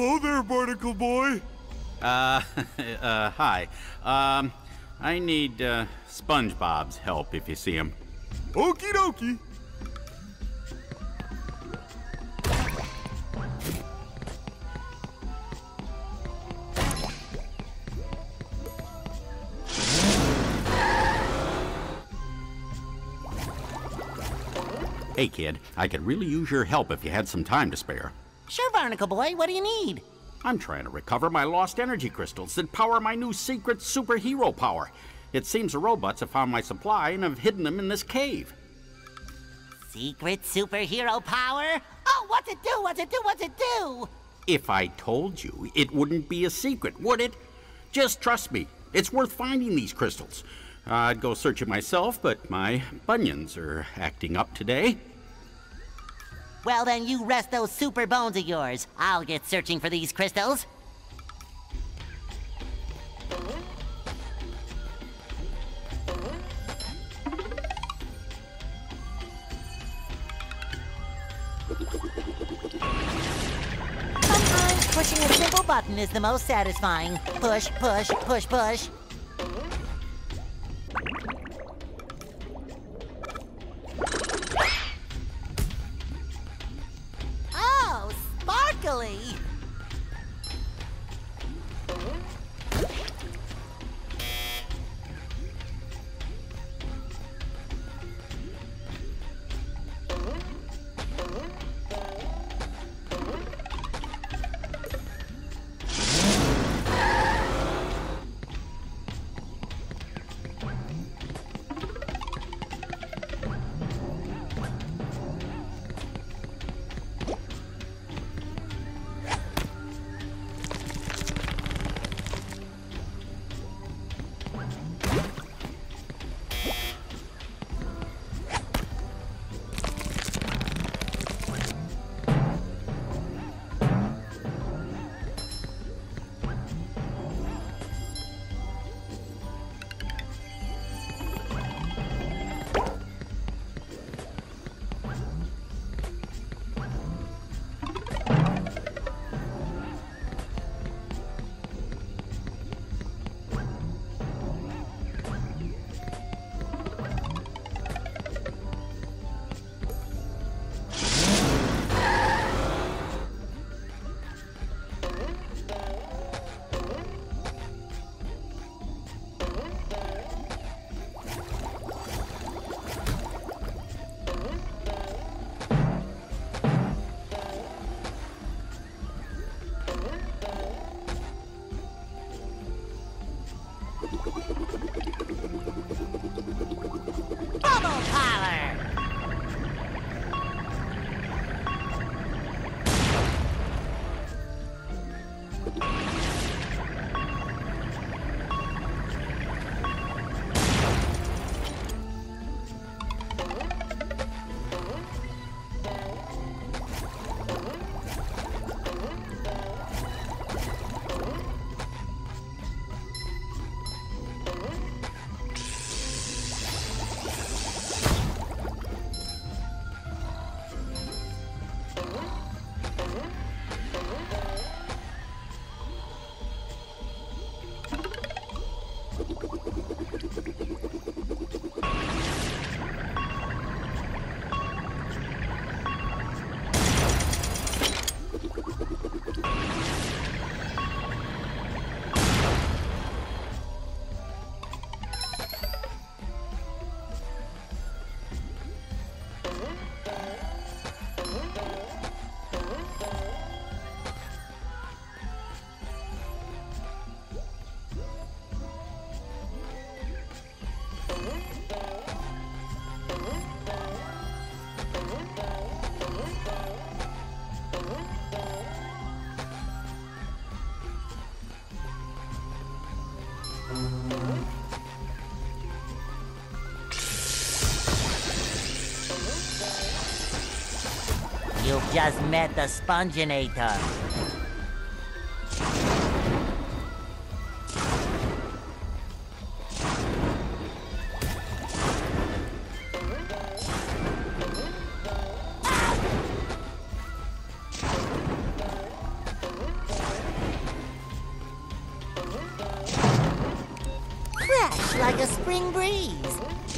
Hello there, Barnacle Boy. Hi. I need, SpongeBob's help if you see him. Okie dokie. Hey, kid, I could really use your help if you had some time to spare. Sure, Barnacle Boy. What do you need? I'm trying to recover my lost energy crystals that power my new secret superhero power. It seems the robots have found my supply and have hidden them in this cave. Secret superhero power? Oh, what's it do? What's it do? What's it do? If I told you, it wouldn't be a secret, would it? Just trust me. It's worth finding these crystals. I'd go searching myself, but my bunions are acting up today. Well, then you rest those super bones of yours. I'll get searching for these crystals. Sometimes pushing a simple button is the most satisfying. Push, push, push, push. Oh, sparkly! Bubble power! You've just met the Sponginator. like a spring breeze.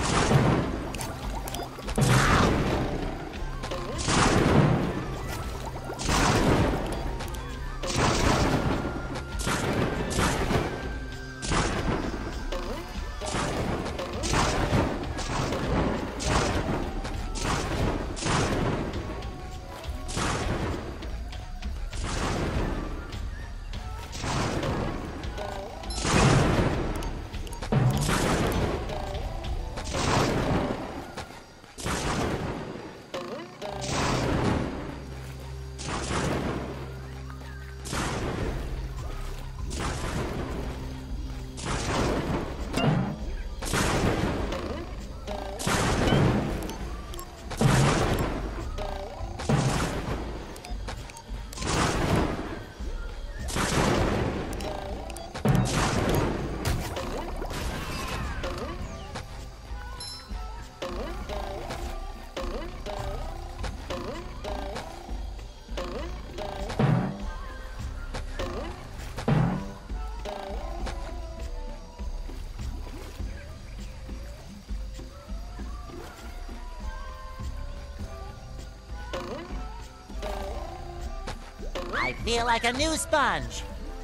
I feel like a new sponge.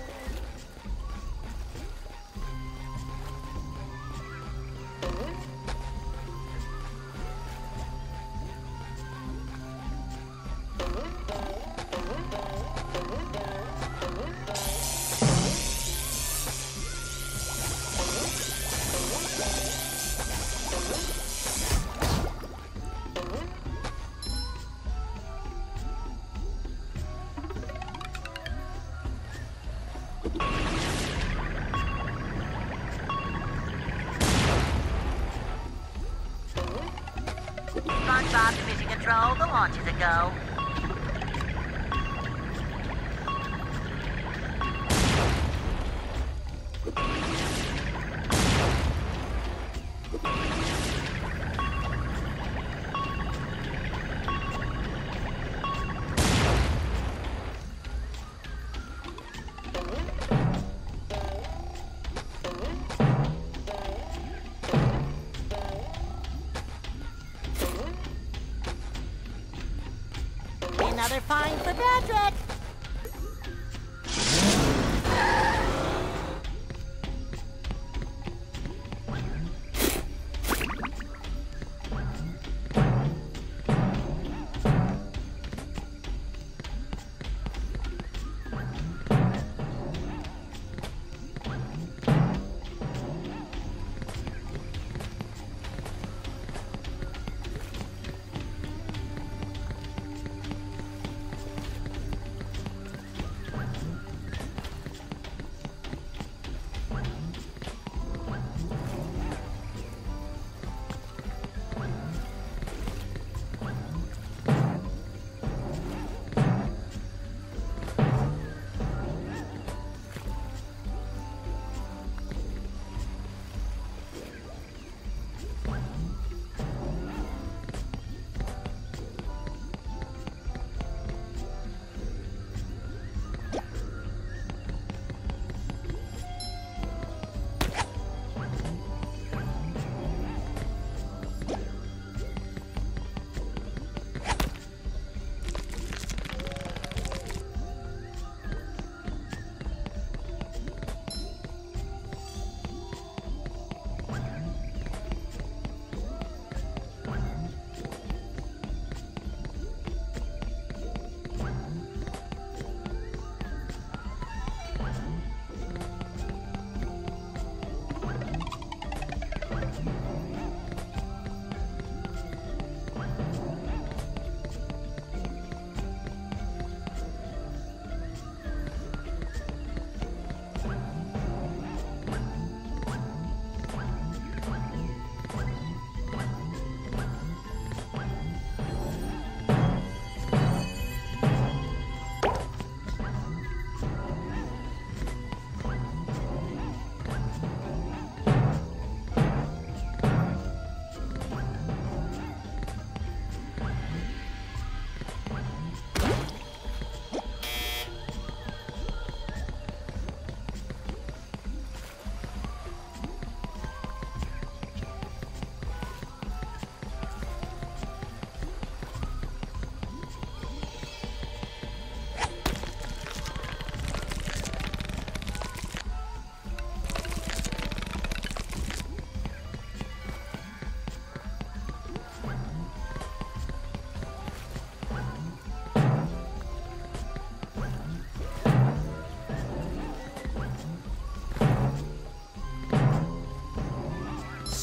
SpongeBob to Mission Control, the launch is a go. Another find for Patrick!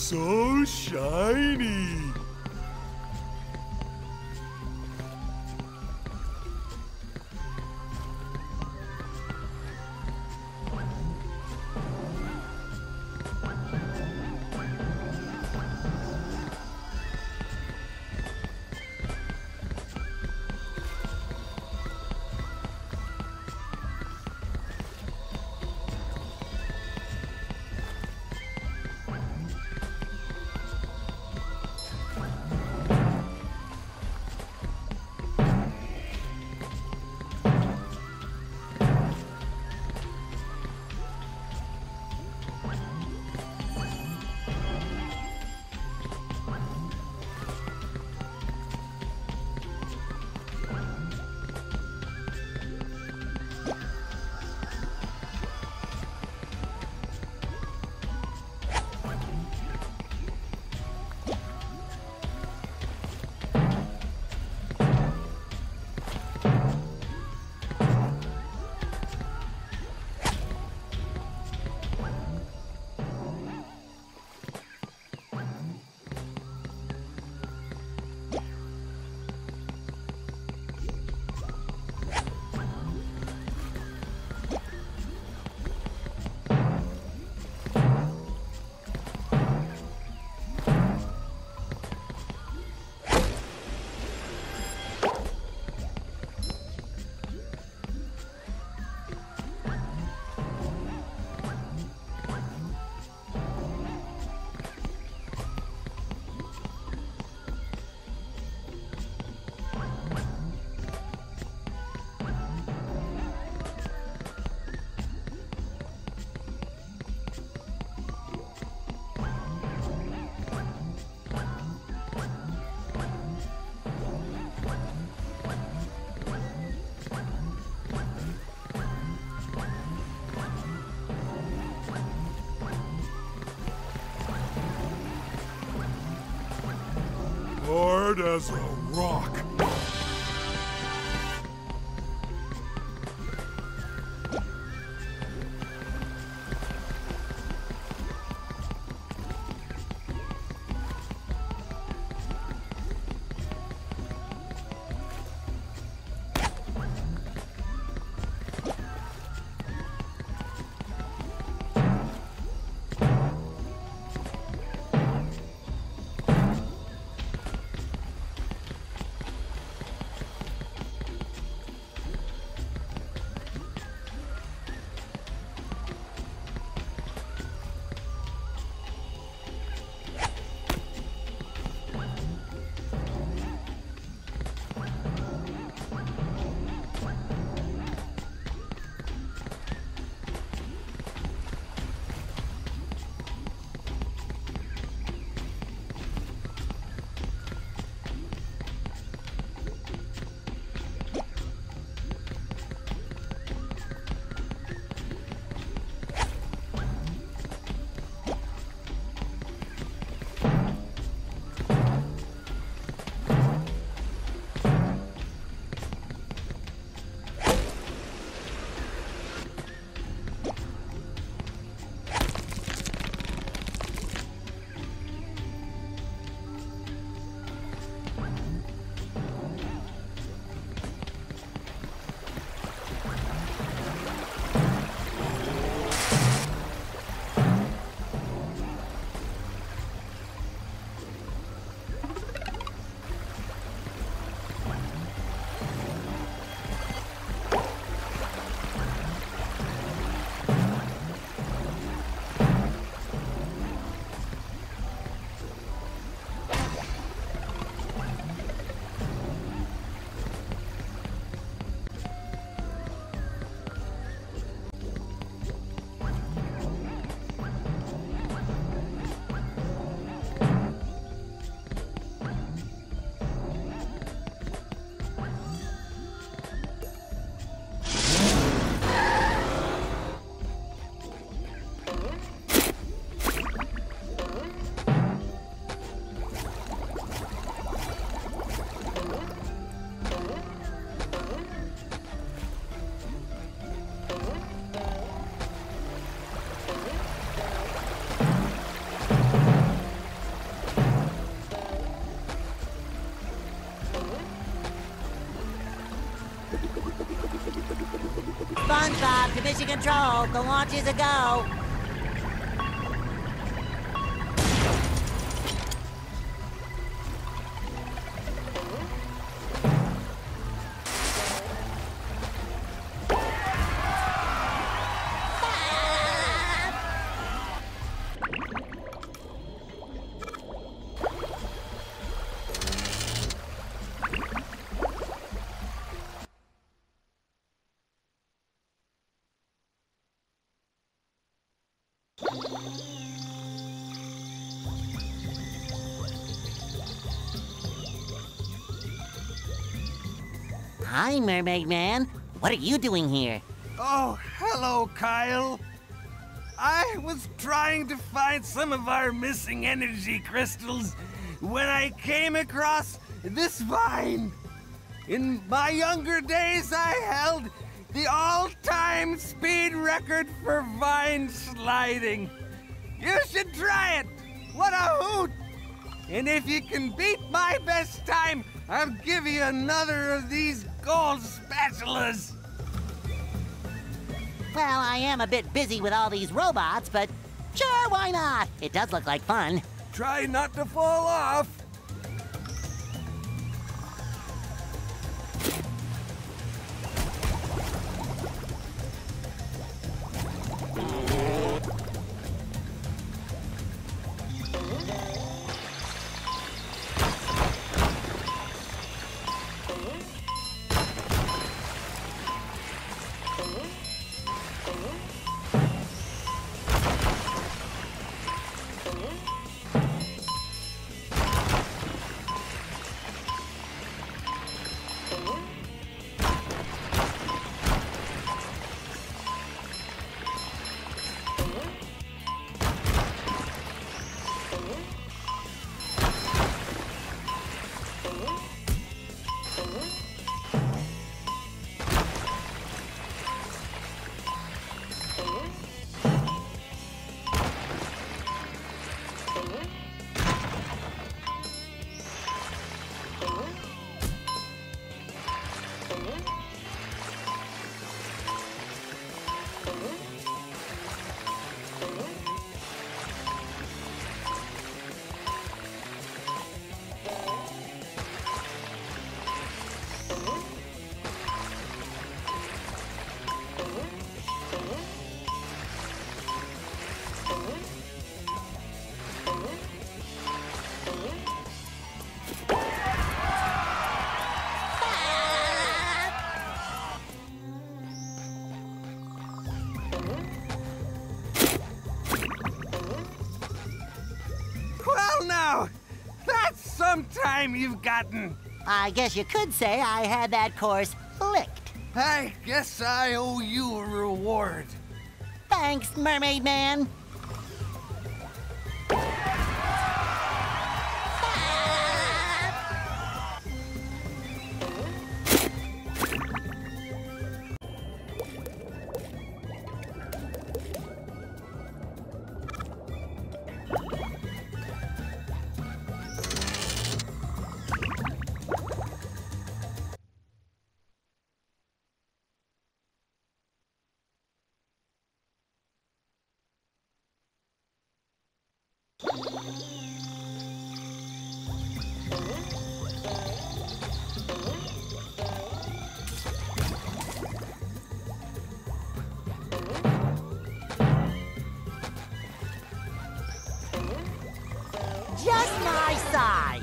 So shiny. Hard as a rock. Mission Control, the launch is a go. Hi, Mermaid Man. What are you doing here? Oh, hello, Kyle. I was trying to find some of our missing energy crystals when I came across this vine. In my younger days, I held the all-time speed record for vine sliding. You should try it. What a hoot! And if you can beat my best time, I'll give you another of these gold spatulas. Well, I am a bit busy with all these robots, but sure, why not? It does look like fun. Try not to fall off. Well, now, that's some time you've gotten. I guess you could say I had that course licked. I guess I owe you a reward. Thanks, Mermaid Man. Just my size.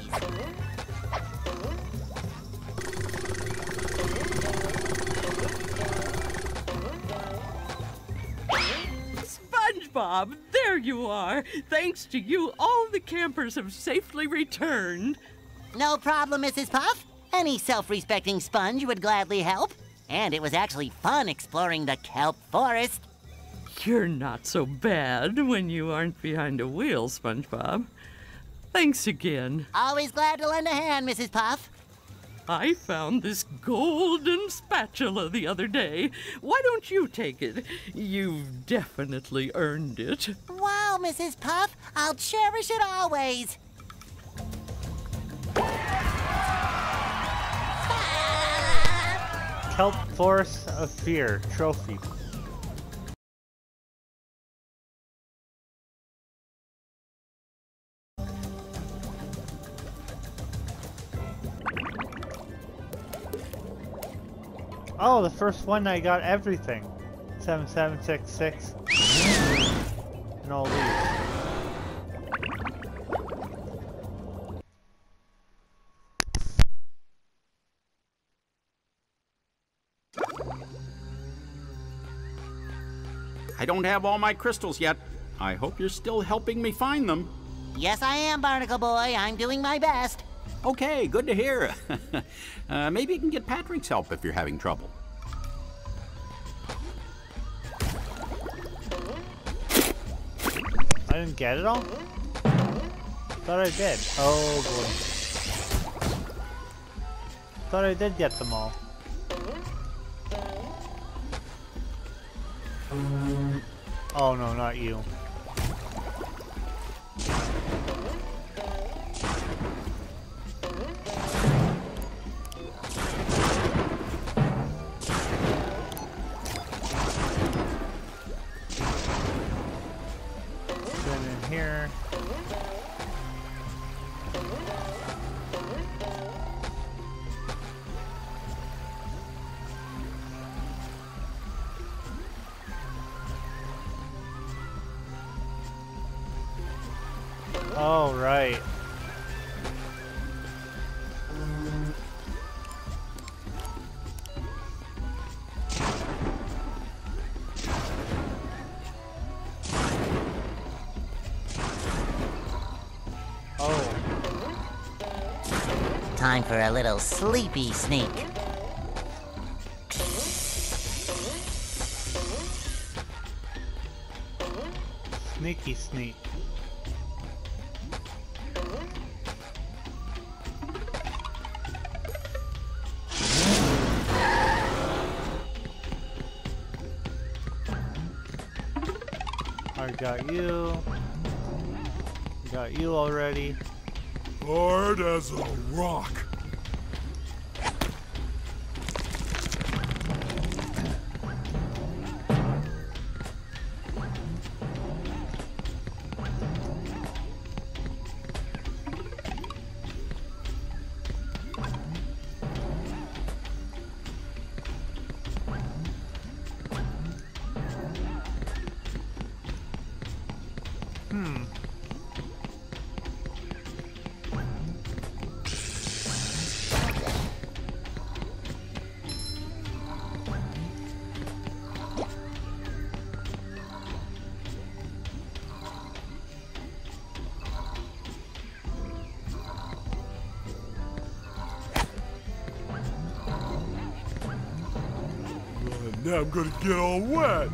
SpongeBob, there you are. Thanks to you, all the campers have safely returned. No problem, Mrs. Puff. Any self-respecting sponge would gladly help. And it was actually fun exploring the kelp forest. You're not so bad when you aren't behind a wheel, SpongeBob. Thanks again. Always glad to lend a hand, Mrs. Puff. I found this golden spatula the other day. Why don't you take it? You've definitely earned it. Wow, Mrs. Puff. I'll cherish it always. Kelp Forest of Fear trophy. Oh, the first one I got everything. 7766. And all these. I don't have all my crystals yet. I hope you're still helping me find them. Yes, I am, Barnacle Boy. I'm doing my best. Okay, good to hear. Maybe you can get Patrick's help if you're having trouble. I didn't get it all? Thought I did. Oh boy. Thought I did get them all. Oh no, not you. Get in here. Oh, right. Oh. Time for a little sleepy sneak. Sneaky sneak. I got you. Got you already. Hard as a rock. Now I'm gonna get all wet.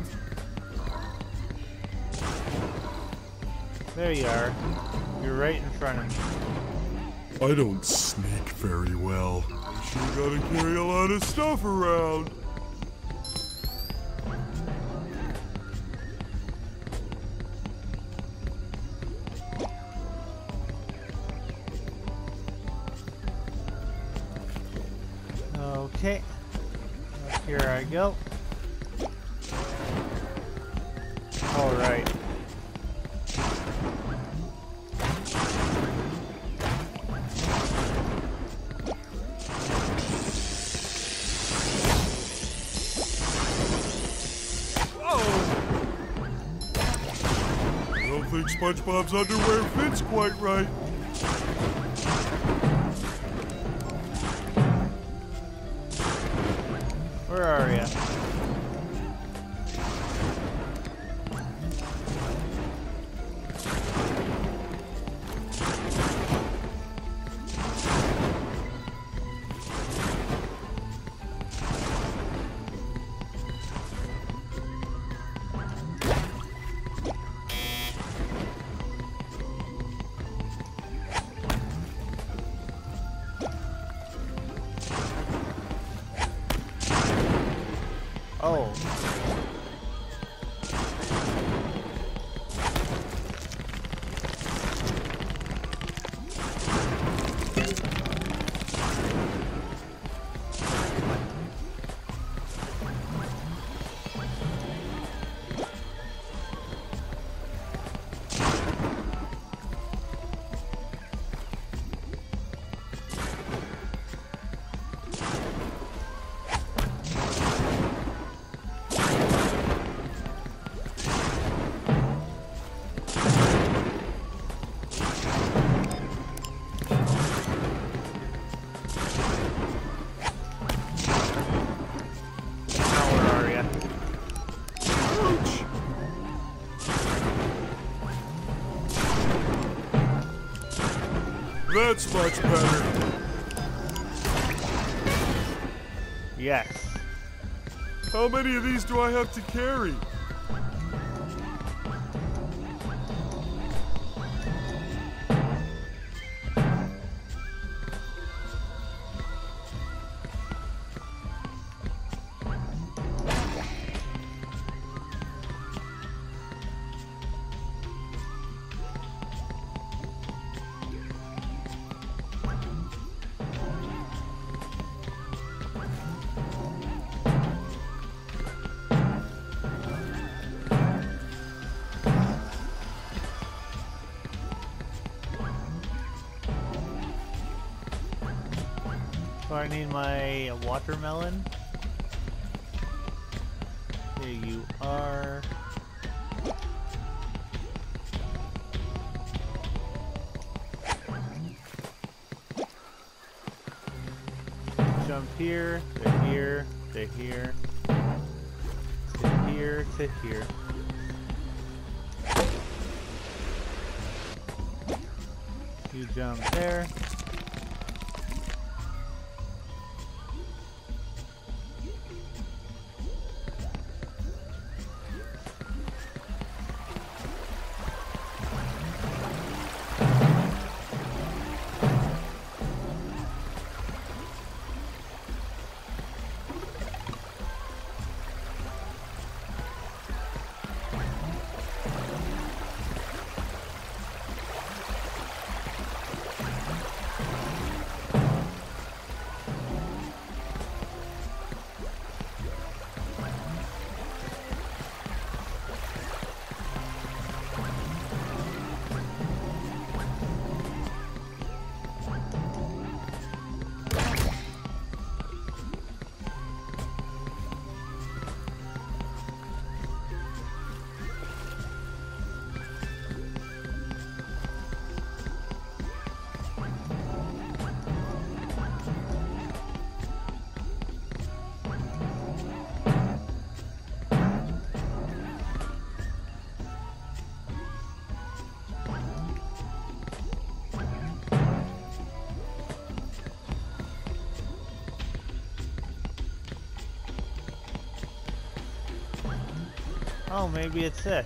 There you are. You're right in front of me. I don't sneak very well. Sure gotta carry a lot of stuff around. Okay. Here I go. All right. I don't think SpongeBob's underwear fits quite right. Where are you? Oh. That's much better. Yes. How many of these do I have to carry? So I need my watermelon. Here you are. Jump here, to here, to here, to here, to here. You jump there. Oh, maybe it's it.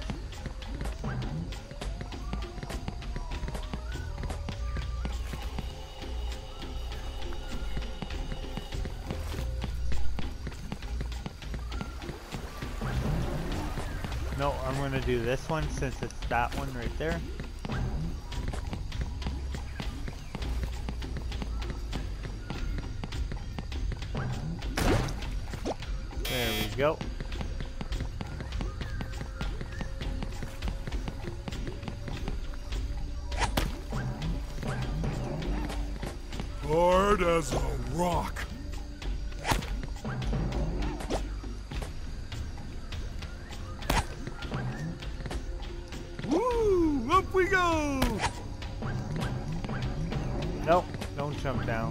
No, I'm gonna do this one since it's that one right there. There we go. Hard as a rock. Woo! Up we go! Nope, don't jump down.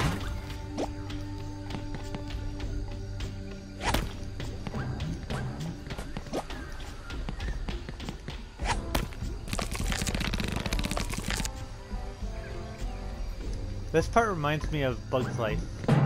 This part reminds me of Bug's Life.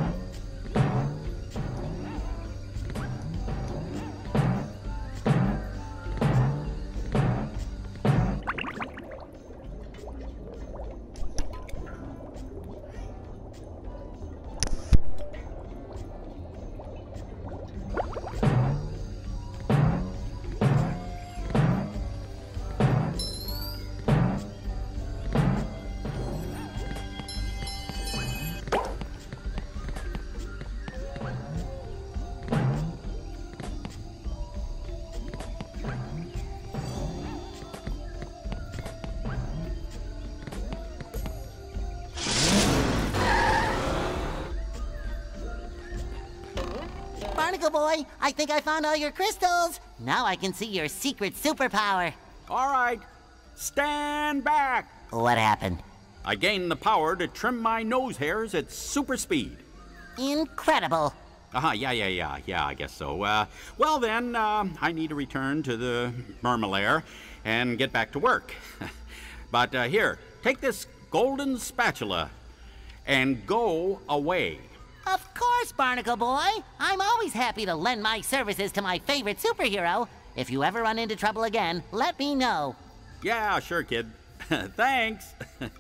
Barnacle Boy, I think I found all your crystals. Now I can see your secret superpower. All right, stand back. What happened? I gained the power to trim my nose hairs at super speed. Incredible. Yeah, I guess so. Well then, I need to return to the Mermalair and get back to work. But here, take this golden spatula and go away. Of course, Barnacle Boy. I'm always happy to lend my services to my favorite superhero. If you ever run into trouble again, let me know. Yeah, sure, kid. Thanks.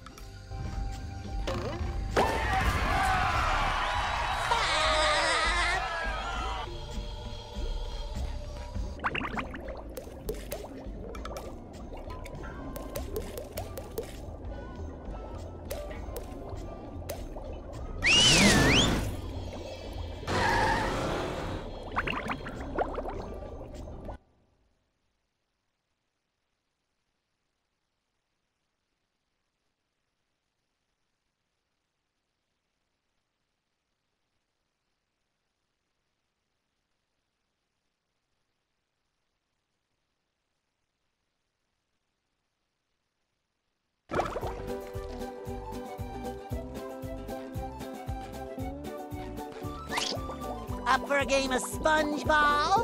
Up for a game of sponge ball?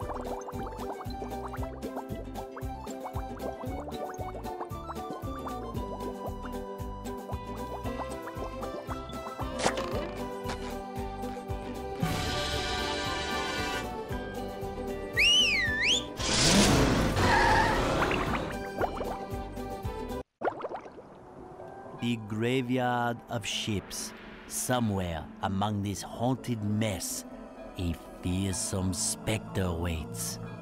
The graveyard of ships. Somewhere among this haunted mess, a fearsome specter waits.